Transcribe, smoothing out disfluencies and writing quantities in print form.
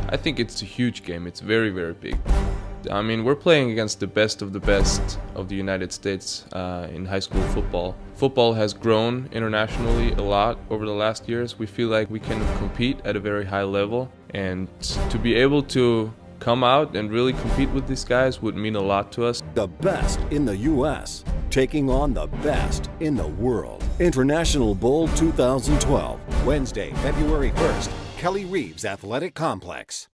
I think it's a huge game. It's very, very big. I mean, we're playing against the best of the United States in high school football. Football has grown internationally a lot over the last years. We feel like we can compete at a very high level, and to be able to come out and really compete with these guys would mean a lot to us. The best in the U.S. taking on the best in the world. International Bowl 2012, Wednesday, February 1st, Kelly Reeves Athletic Complex.